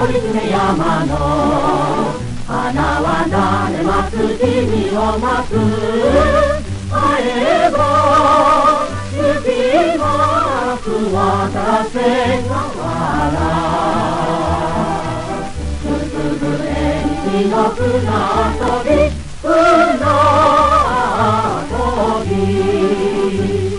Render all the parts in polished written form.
織姫山の花は慣れます君を待つ会えば指ます渡瀬川原くすぶれにの船遊び船遊び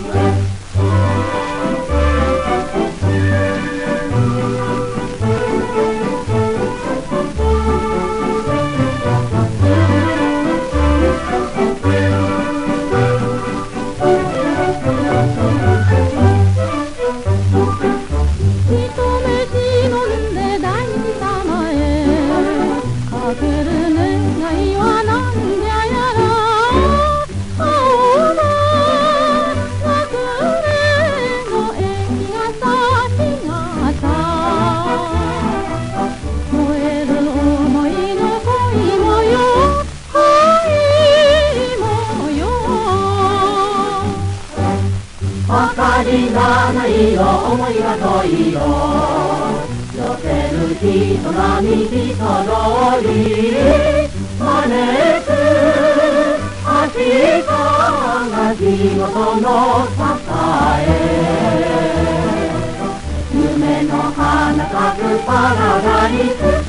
明かりがないよ思いが遠いよ寄せる人波人通り招く明日が仕事の支え夢の花咲くパラダイス